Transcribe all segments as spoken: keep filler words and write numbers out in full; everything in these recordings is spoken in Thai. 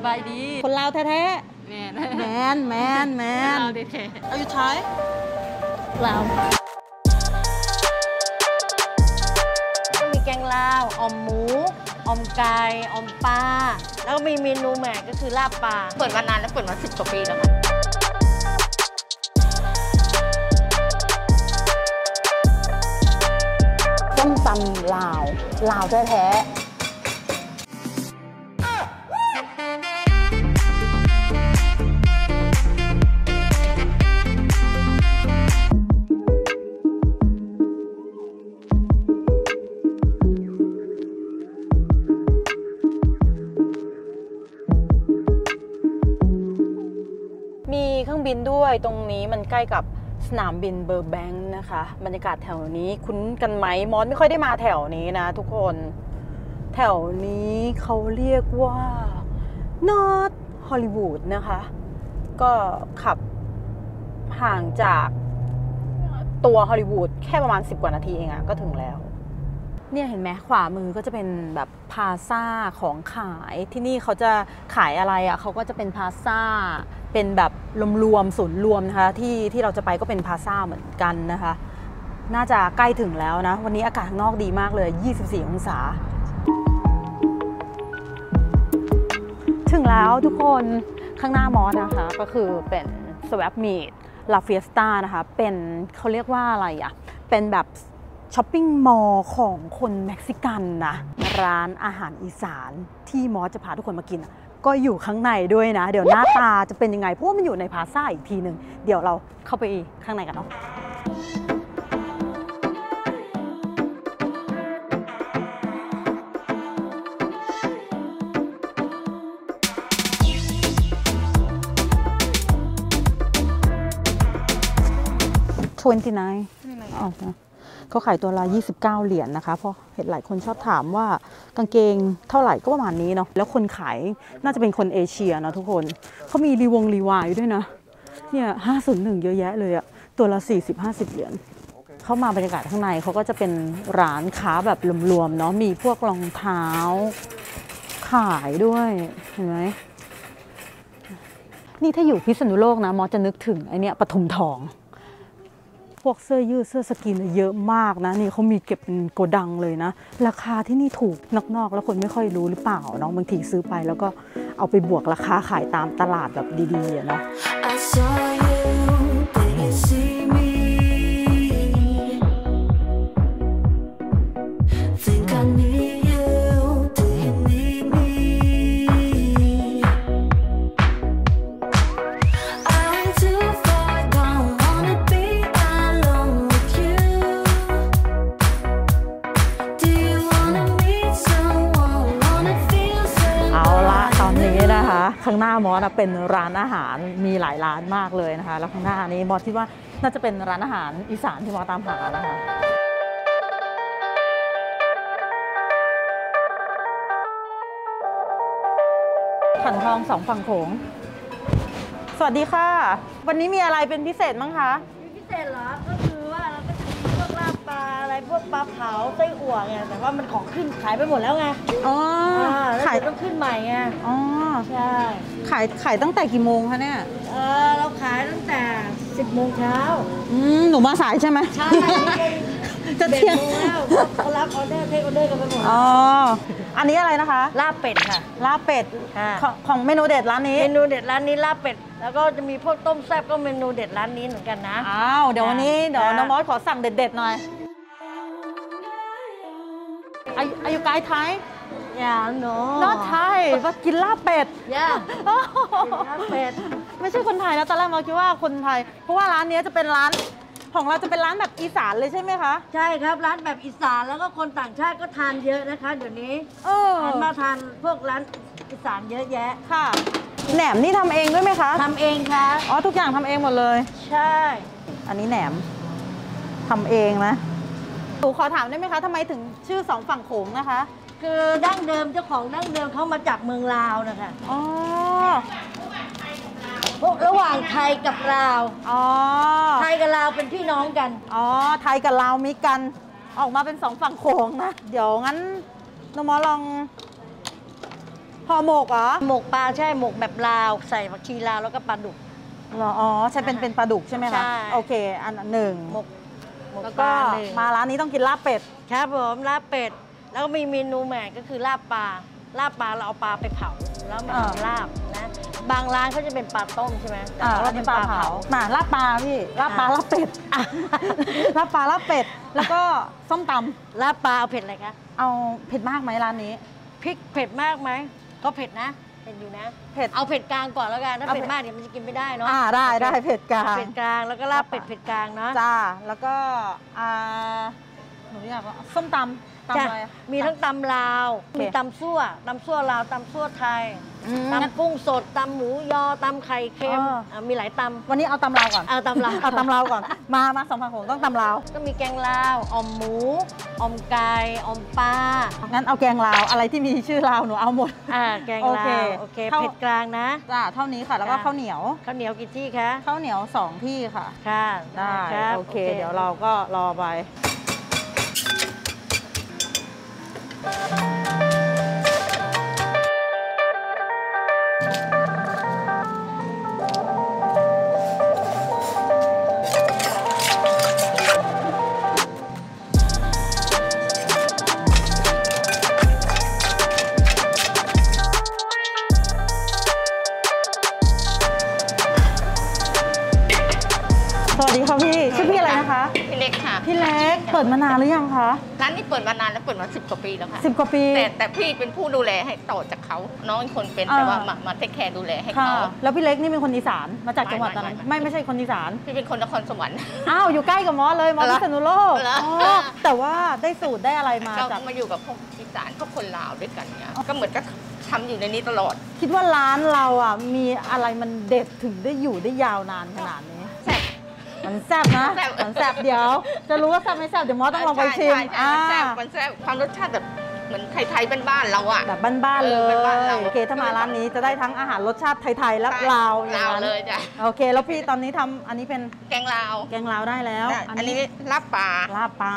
บายดีคนลาวแท้ๆแมนแมนแมนแมนลาวแท้ๆ Are you Thai ลาวก็มีแกงลาวอมหมูอมไก่อมปลาแล้วก็มีเมนูใหม่ก็คือลาบปลาเปิดมานานแล้วเปิดมาสิบกว่าปีแล้วค่ะต้มตำลาวลาวแท้ๆมีเครื่องบินด้วยตรงนี้มันใกล้กับสนามบินเบอร์แบงค์นะคะบรรยากาศแถวนี้คุ้นกันไหมมอสไม่ค่อยได้มาแถวนี้นะทุกคนแถวนี้เขาเรียกว่านอร์ทฮอลลีวูดนะคะก็ขับห่างจากตัวฮอลลีวูดแค่ประมาณสิบกว่านาทีเองอะก็ถึงแล้วเนี่ยเห็นไหมขวามือก็จะเป็นแบบพาซ่าของขายที่นี่เขาจะขายอะไรอ่ะเขาก็จะเป็นพาซ่าเป็นแบบรวมๆศูนย์รวมนะคะที่ที่เราจะไปก็เป็นพาซ่าเหมือนกันนะคะน่าจะใกล้ถึงแล้วนะวันนี้อากาศข้างนอกดีมากเลยยี่สิบสี่องศาถึงแล้วทุกคนข้างหน้ามอสนะคะก็คือเป็น Swap Meet La Fiesta นะคะเป็นเขาเรียกว่าอะไรอ่ะเป็นแบบช้อปปิ้งมอลล์ของคนเม็กซิกันนะร้านอาหารอีสานที่มอสจะพาทุกคนมากินก็อยู่ข้างในด้วยนะเดี๋ยวหน้าตาจะเป็นยังไงเพราะว่ามันอยู่ในพาซ่าอีกทีหนึ่งเดี๋ยวเราเข้าไปข้างในกันเนาะยี่สิบเก้าอ๋อเขาขายตัวละยี่สิบเก้าเหรียญ นะคะเพราะเห็นหลายคนชอบถามว่ากางเกงเท่าไหร่ก็ประมาณนี้เนาะแล้วคนขายน่าจะเป็นคนเอเชียนะทุกคนเขามีรีวงรีวายด้วยนะเนี่ยห้าศูนย์หนึ่งเยอะแยะเลยอะตัวละสี่สิบ ห้าสิบเหรียญเข้ามาบรรยากาศข้างในเขาก็จะเป็นร้านค้าแบบรวมๆเนาะมีพวกรองเท้าขายด้วยเห็นไหมนี่ถ้าอยู่พิษณุโลกนะมอจะนึกถึงไอเนี้ยปทุมทองพวกเสื้อยืดเสื้อสกินเยอะมากนะนี่เขามีเก็บเป็นโกดังเลยนะราคาที่นี่ถูกนอกๆแล้วคนไม่ค่อยรู้หรือเปล่าเนาะบางทีซื้อไปแล้วก็เอาไปบวกราคาขายตามตลาดแบบดีๆเนาะข้างหน้ามอสเป็นร้านอาหารมีหลายร้านมากเลยนะคะแล้วข้างหน้านี้มอสคิดว่าน่าจะเป็นร้านอาหารอีสานที่มอสตามหานะคะขันทองสองฝั่งโขงสวัสดีค่ะวันนี้มีอะไรเป็นพิเศษมั้งคะพิเศษเหรอก็คือว่าเราก็จะมีพวกลาบปลาอะไรพวกปลาเผาไส้อั่วไงแต่ว่ามันของขึ้นขายไปหมดแล้วไงอ๋อขายต้องขึ้นใหม่ไงอ๋อใช่ขายขายตั้งแต่กี่โมงคะเนี่ยเออเราขายตั้งแต่สิบโมงเช้าอืมหนูมาสายใช่ไหมใช่จะเที่ยงแล้วเขารับออเดอร์เทคออเดอร์กันไปหมดอ๋ออันนี้อะไรนะคะลาบเป็ดค่ะลาบเป็ดของเมนูเด็ดร้านนี้เมนูเด็ดร้านนี้ลาบเป็ดแล้วก็จะมีพวกต้มแซ่บก็เมนูเด็ดร้านนี้เหมือนกันนะอ้าวเดี๋ยววันนี้เดี๋ยวน้องมอสขอสั่งเด็ดๆหน่อยอายุไกด์ไทยอย่าโน้นอตไทยว่ากินลาบเป็ดย่าลาบเป็ดไม่ใช่คนไทยนะตอนแรกมาคิดว่าคนไทยเพราะว่าร้านนี้จะเป็นร้านของเราจะเป็นร้านแบบอีสานเลยใช่ไหมคะใช่ครับร้านแบบอีสานแล้วก็คนต่างชาติก็ทานเยอะนะคะเดี๋ยวนี้เออมาทานพวกร้านอีสานเยอะแยะค่ะแหนมนี่ทำเองด้วยไหมคะทำเองค่ะอ๋อทุกอย่างทำเองหมดเลยใช่อันนี้แหนมทำเองนะหนูขอถามได้ไหมคะทำไมถึงชื่อสองฝั่งโขงนะคะคือดั้งเดิมเจ้าของดั้งเดิมเขามาจากเมืองลาวนะคะอ๋อระหว่างไทยกับลาวอ๋อไทยกับลาวเป็นพี่น้องกันอ๋อไทยกับลาวมิกันออกมาเป็นสองฝั่งโขงนะเดี๋ยวงั้นน้องมอลองห่อหมกเหรอหมกปลาใช่หมกแบบลาวใส่ผักชีลาวแล้วก็ปลาดุกเหรออ๋อใช่เป็นเป็นปลาดุกใช่ไหมคะใช่โอเคอันหนึ่งหมกหมกแล้วปก็ลาหนึ่งมาร้านนี้ต้องกินลาบเป็ดครับผมลาบเป็ดแล้วก็มีเมนูใหม่ก็คือลาบปลาลาบปลาเราเอาปลาไปเผาแล้วมาอ่าทำลาบนะบางร้านเขาจะเป็นปลาต้มใช่ไหมแต่อ่าของเราเราเป็เป็น นปปลาลาเผาเผามาลาบปลาพี่ลาบปลาลาบเป็ดอ่ะลาบปลาลาบเป็ดแล้วก็ส้มตลาบปลาเอาเผ็ดอะไรคะำเอาเผ็ดมากไหมร้านนี้พริกเผ็ดมากไหมก็เผ็ดนะเผ็ดอยู่นะเผ็ดเอาเผ็ดกลางก่อนแล้วกันถ้าเอาเผ็เผ็ดดมากเดี๋ยวมันจะกินไม่ได้เนาะอ่าได้ได้เผ็ดกลางเผ็ดกลางแล้วก็ลาบเป็ดเผ็ดกลางเนาะจ้าแล้วก็อ่าหนูอยากว่าส้มตำตำจ้ะอะไรอะมีทั้งตำลาวโอเคมีตำซั่วตำซั่วลาวตำซั่วไทยอืมตำกุ้งสดตำหมูยอตำไข่เค็มอ่าอ่ะมีหลายตวันนี้เอาตำลาวก่อนำเอาตำลาวเอาตำลาวก่อน มามาสองพันหกต้องตำลาวก็มีแกงลาวออมหมูออมไก่ออมปลางั้นเอาแกงลาวอะไรที่มีชื่อลาวหนูเอาหมดอ่าแกงโอลาเควโอเคเข้าเผ็ดกลางนะจ้าเท่านี้ค่ะ แล้วก็จ้ะข้าวเหนียวข้าวเหนียวกี่ที่คะข้าวเหนียวสองที่ค่ะค่ะได้ครับโอเค เดี๋ยวเราก็รอไป สวัสดีค่ะพี่ ชื่อพี่อะไรนะคะพี่เล็กค่ะพี่เล็ก เปิดมานานหรือยังคะร้านนี้เปิดมานานแล้วเปิดมาสิบกว่าปีแล้วค่ะสิบกว่าปีแต่แต่พี่เป็นผู้ดูแลให้ต่อจากเขาน้องอีกคนเป็นอ่าแต่ว่ามามาเทคแคร์ดูแลให้ค่ะเขาแล้วพี่เล็กนี่เป็นคนอีสานมาจากจังหวัดไม่อะไรไม่ไม่ไม่ใช่คนอีสานพี่เป็นคนนครสวรรค์อ้าวอยู่ใกล้กับมอสเลยมอสเหรอพิษณุโลกเหรออ๋อแต่ว่าได้สูตรได้อะไรมาก็จากมาอยู่กับพวกอีสานพวกคนลาวด้วยกันเนี่ยก็เหมือนกับทำอยู่ในนี้ตลอดคิดว่าร้านเราอ่ะมีอะไรมันเด็ดถึงได้อยู่ได้ยาวนานขนาดนี้แซ่บมันแซ่บนะแซ่บมันแซ่บเดี๋ยว จะรู้ว่าแซ่บไม่แซ่บเดี๋ยวมอสต้องลองไปชิมใช่ใช่ใช่มันแซ่บมันแซ่บความรสชาติแบบเหมือนไทยๆบ้านๆเราอะแบบบ้านๆเลเออย บ้านๆเราโอเคถ้ามาร้านนี้จะได้ทั้งอาหารรสชาติไทยๆและใช่ลาวอย่างลาวนั้นเลยจ้ะโอเค แล้วพี่ตอนนี้ทำอันนี้เป็นแกงลาวแกงลาวได้แล้วอันนี้ลาบปลาลาบปลา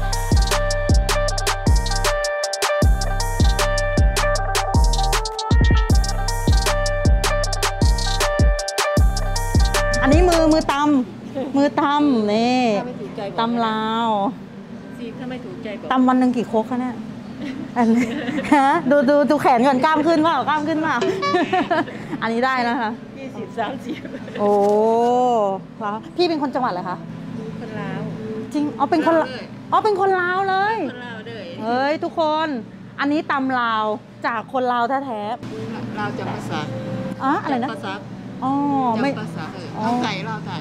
อันนี้มือมือตำมือตำนี่ตำลาวถ้าไม่ถูกใจบอกตำวันหนึ่งกี่โคกคะเนี่ยอันนี้ฮะดูดูดูแขนก่อนกล้ามขึ้นเปล่ากล้ามขึ้นเปล่า อันนี้ได้นะคะยี่สิบสามสิบโอ้แล้วพี่เป็นคนจังหวัดอะไรคะคนลาวจริงอ๋อเป็นคนละอ๋อเป็นคนลาวเลยคนลาวเลยเฮ้ยทุกคน อันนี้ตำลาวจากคนลาวแท้เราจะภาษาๆอ๋ออะไรนะภาษาอ๋อไม่จำภาษาเอออ๋อเราไก่เราไก่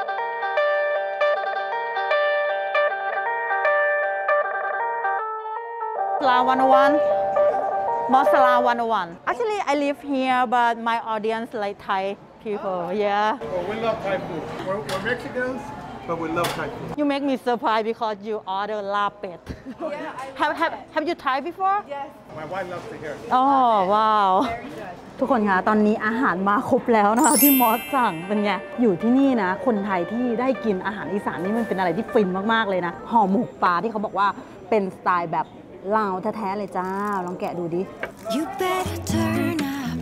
ลาวันวันมอสลาวันวัน actually I live here but my audience like Thai people yeah Well, we love Thai food. We're, we're Mexicans, but we love Thai food. you make me surprised because you order ลาเป็ด have have have you tried before My wife loves to hear it. อ๋อว้าว ทุกคนคะตอนนี้อาหารมาครบแล้วนะคะที่มอสสั่งเป็นไงอยู่ที่นี่นะ คนไทยที่ได้กินอาหารอีสานนี่มันเป็นอะไรที่ฟินมากๆเลยนะห่อหมกปลาที่เขาบอกว่าเป็นสไตล์แบบลาวแท้ๆเลยจ้า ลองแกะดูดิ You better turn up.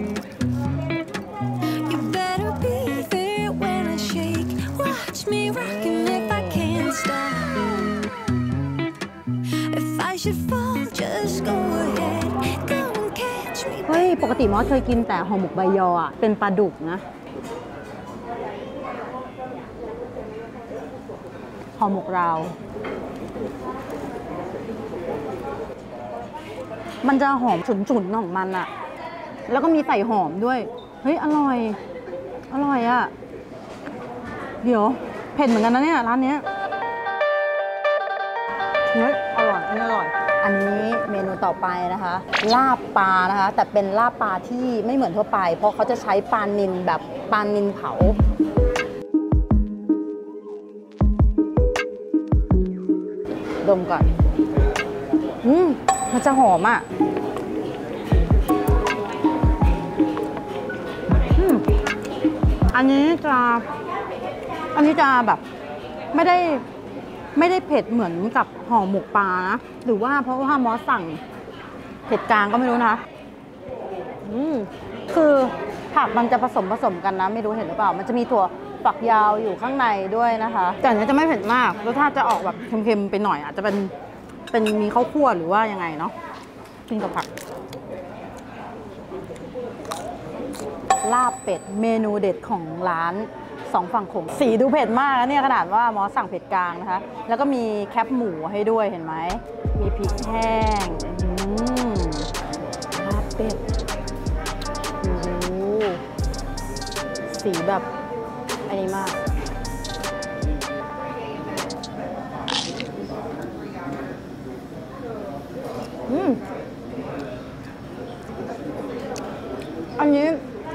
You better be there when I shake. Watch me rockin' if I can't stop. If I should fall, just go ahead. Go and catch me. เฮ้ย ปกติมอสเคยกินแต่ห่อหมกใบยออ่ะเป็นปลาดุกนะห่อหมกราว มันจะหอมฉุนๆของมันอะแล้วก็มีใส่หอมด้วย เฮ้ย อร่อย อร่อยอะเดี๋ยว เผ็ดเหมือนกันนะเนี่ย ร้านเนี้ยเฮ้ย อร่อย อันนี้อร่อย อันนี้เมนูต่อไปนะคะ ลาบปลานะคะ แต่เป็นลาบปลาที่ไม่เหมือนทั่วไป เพราะเขาจะใช้ปลานิลแบบปลานิลเผา ดมก่อน อืม มันจะหอมอ่ะอืมอันนี้จะ อันนี้จะแบบไม่ได้ไม่ได้เผ็ดเหมือนกับห่อหมกปลานะ หรือว่าเพราะว่ามอสสั่งเผ็ดกลางก็ไม่รู้นะอืมคือผักมันจะผสมผสมกันนะไม่รู้เห็นหรือเปล่ามันจะมีถั่วฝักยาวอยู่ข้างในด้วยนะคะแต่อันนี้จะไม่เผ็ดมากรสชาติจะออกแบบเค็มๆไปหน่อยอาจจะเป็นเป็นมีข้าวคั่วหรือว่ายังไงเนาะกินกับผักลาบเป็ดเมนูเด็ดของร้านสองฝั่งโขงสีดูเผ็ดมากนะเนี่ยขนาดว่ามอสสั่งเผ็ดกลางนะคะแล้วก็มีแคปหมูให้ด้วยเห็นไหมมีพริกแห้งอืมลาบเป็ดโอ้โหสีแบบอันนี้มากอืมอันนี้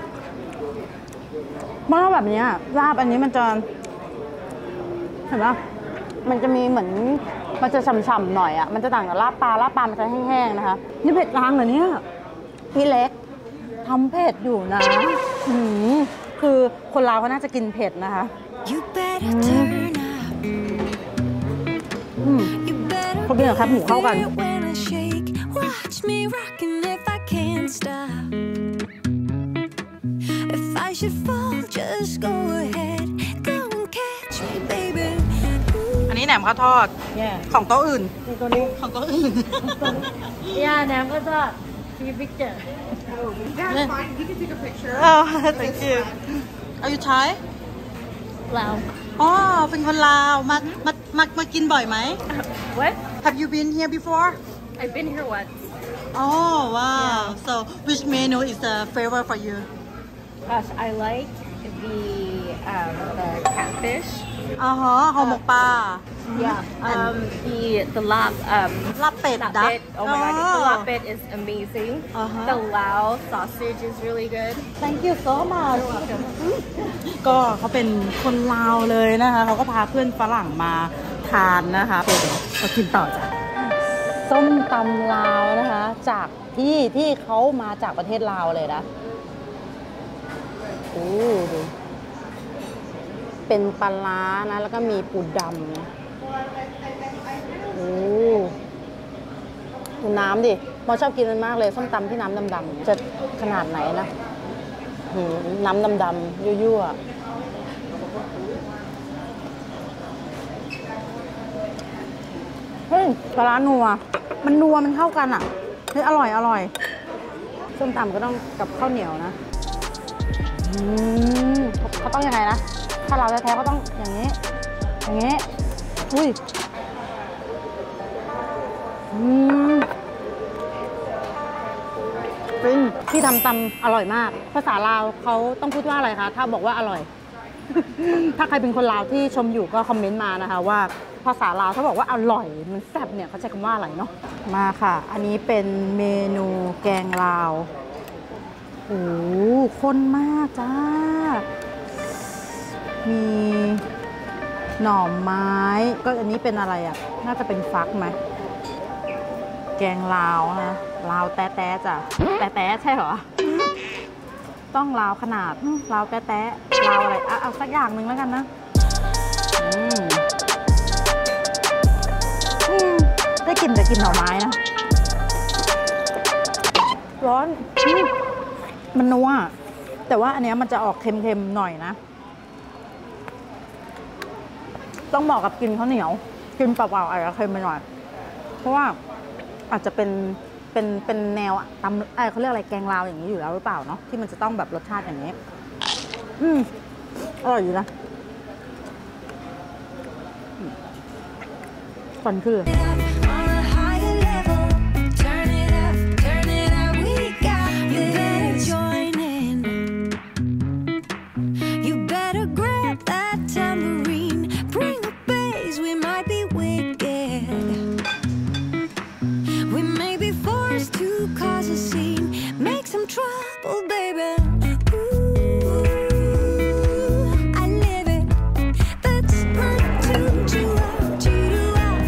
เมื่อแบบนี้ลาบอันนี้มันจะเห็นปะมันจะมีเหมือนมันจะฉ่ำๆหน่อยอ่ะมันจะต่างกับลาบปลาลาบปลามันจะแห้งๆนะคะนี่เผ็ดกลางเหรอเนี่ยพี่เล็กทำเผ็ดอยู่นะอืมคือคนลาวเขาน่าจะกินเผ็ดนะคะ You better turn up. อืม You better เขากินกับแคบหมูเข้ากัน feel it when I shake. Watch me rockin' if I can't stop. If I should fall, just go ahead. Go and catch me, baby. อันนี้แหนมข้าวทอด Yeah. ของโต๊ะอื่นตัวนี้ของโต๊ะอื่น Yeah, แหนมก็ชอบ See picture. That's fine. You can take a picture. Oh thank you Are you Thai ลาวอ๋อเป็นคนลาวมามามามากินบ่อยไหม What? Have you been here before I've been here once. Oh wow So which menu is the favorite for you Gosh, I like the um, the catfish. อ๋อฮะห่อหมกปลา Yeah. Um, the the lap um ลาบเป็ด lap นะ bit. Oh my god, the lap bit is amazing. Uh-huh. The Lao sausage is really good. Thank you so much You're welcome. ก็เขาเป็นคนลาวเลยนะคะเขาก็พาเพื่อนฝรั่งมาทานนะคะเดี๋ยวเรากินต่อจ้ะส้มตำลาวนะคะ จากที่ที่เขามาจากประเทศลาวเลยนะโอ้ดูเป็นปลาร้านะแล้วก็มีปูดำโอ้ดูน้ำดิมอชอบกินมันมากเลยส้มตำที่น้ำดำๆจะขนาดไหนนะหืมน้ำดำๆยั่วๆเฮ้ยปลาร้านัวมันนัวมันเข้ากันอ่ะเฮ้ยอร่อยอร่อยส้มตำก็ต้องกับข้าวเหนียวนะอืมเขาต้องยังไงนะถ้าเราแท้ๆก็ต้องอย่างนี้อย่างนี้อุ้ยอืมเป็นที่ทำตำอร่อยมากภาษาลาวเขาต้องพูดว่าอะไรคะถ้าบอกว่าอร่อย ถ้าใครเป็นคนลาวที่ชมอยู่ก็คอมเมนต์มานะคะว่าภาษาลาวถ้าบอกว่าอร่อยมันแซ่บเนี่ยเขาใช้คำว่าอะไรเนาะมาค่ะอันนี้เป็นเมนูแกงลาวโอ้ข้นมากจ้ามีหน่อไม้ก็อันนี้เป็นอะไรอ่ะน่าจะเป็นฟักไหมแกงลาวนะลาวแต๊ะแต๊ะจ้ะแต๊ะแต๊ะใช่เหรอต้องลาวขนาดลาวแต๊ะแต๊ะลาวอะไรอ่ะเอาสักอย่างหนึ่งแล้วกันนะอืมอืมได้กลิ่นแต่กลิ่นหน่อไม้นะร้อนอืมมันนัวแต่ว่าอันเนี้ยมันจะออกเค็มๆหน่อยนะต้องเหมาะกับกินข้าวเหนียวกินเปล่าๆอาจจะเค็มไปหน่อยเพราะว่าอาจจะเป็นเป็นเป็นแนวตำเอ้ยเขาเรียกอะไรแกงลาวอย่างนี้อยู่แล้วหรือเปล่าเนาะที่มันจะต้องแบบรสชาติอย่างนี้อืมอร่อยอยู่นะฟันคือ On a higher level, turn it up, turn it up. We got you better join in. You better grab that tambourine, bring a bass. We might be wicked. We may be forced to cause a scene, make some trouble, baby. Ooh, I live it. That's my tune. Chew out, chew out.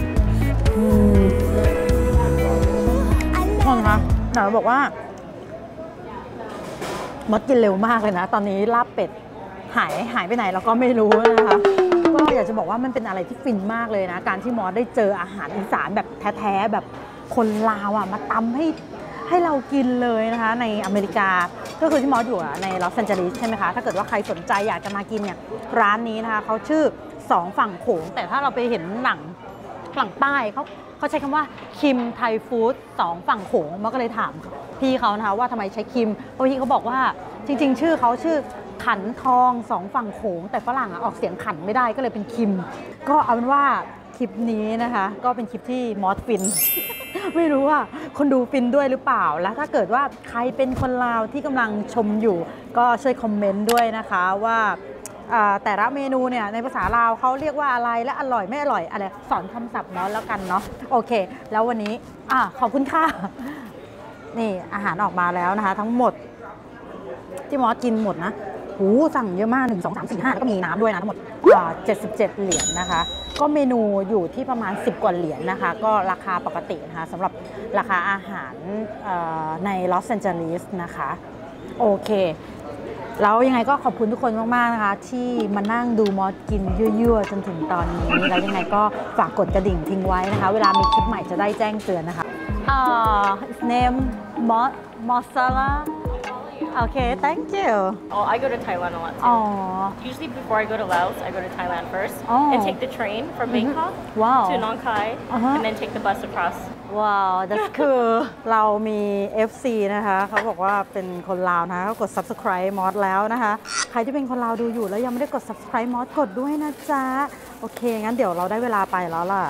ทุกคนคะหนาบอกว่ามดกินเร็วมากเลยนะตอนนี้ลาบเป็ดหายหายไปไหนเราก็ไม่รู้นะคะก็อยากจะบอกว่ามันเป็นอะไรที่ฟินมากเลยนะการที่มอสได้เจออาหารอีสานแบบแท้ๆแบบคนลาวอ่ะมาตำให้ให้เรากินเลยนะคะในอเมริกาก็คือที่มอสอยู่ในลอสแอนเจลิสใช่ไหมคะถ้าเกิดว่าใครสนใจอยากจะมากินเนี่ยร้านนี้นะคะเขาชื่อสองฝั่งโขงแต่ถ้าเราไปเห็นหนังฝั่งใต้เขาเขาใช้คำว่าคิมไทยฟู้ดสองฝั่งโขงมอสก็เลยถามพี่เขานะคะว่าทำไมใช้คิมเพราะพี่เขาบอกว่าจริงๆชื่อเขาชื่อขันทองสองฝั่งโขงแต่ฝรั่งออกเสียงขันไม่ได้ก็เลยเป็นคิมก็เอาเป็นว่าคลิปนี้นะคะก็เป็นคลิปที่มอสฟิน ไม่รู้ว่าคนดูฟินด้วยหรือเปล่าแล้วถ้าเกิดว่าใครเป็นคนลาวที่กำลังชมอยู่ก็ช่วยคอมเมนต์ด้วยนะคะว่าแต่ละเมนูเนี่ยในภาษาลาวเขาเรียกว่าอะไรและอร่อยไม่อร่อยอะไรสอนคำศัพท์มอสแล้วกันเนาะโอเคแล้ววันนี้อ่ะขอบคุณค่ะนี่อาหารออกมาแล้วนะคะทั้งหมดที่มอสกินหมดนะหูสั่งเยอะมากหนึ่ง สอง สาม สี่ ห้าแล้วก็มีน้ำด้วยนะทั้งหมดเจ็ดสิบเจ็ดเหรียญนะคะก็เมนูอยู่ที่ประมาณสิบกว่าเหรียญนะคะก็ราคาปกตินะคะสำหรับราคาอาหารในลอสแอนเจลิสนะคะโอเคแล้วยังไงก็ขอบคุณทุกคนมากๆนะคะที่มานั่งดูมอสกินยั่วๆจนถึงตอนนี้แล้วยังไงก็ฝากกดกระดิ่งทิ้งไว้นะคะเวลามีคลิปใหม่จะได้แจ้งเตือนนะคะอ่า name Mos Mosala Okay, thank you. Oh, I go to Thailand a lot too. Oh. Usually before I go to Laos, I go to Thailand first Oh. and take the train from Bangkok Wow. to Nong Khai Uh-huh. and then take the bus across. Wow, that's cool. เรามี เอฟ ซี นะคะเขาบอกว่าเป็นคนลาวนะคะเขากด subscribe มอสแล้วนะคะใครที่เป็นคนลาวดูอยู่แล้วยังไม่ได้กด subscribe มอสกดด้วยนะจ๊ะโอเคงั้นเดี๋ยวเราได้เวลาไปแล้วล่ะ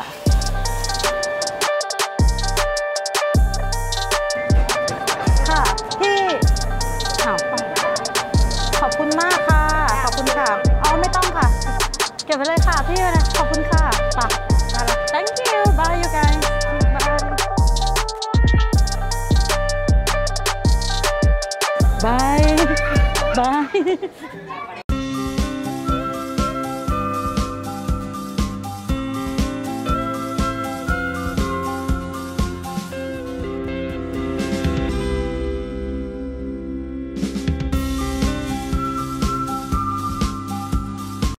ค่ะพี่ถามไปขอบคุณมากค่ะขอบคุณค่ะอ๋อไม่ต้องค่ะเก็บไปเลยค่ะพี่นะขอบคุณค่ะไปมาแล้ว thank you bye you guys bye bye bye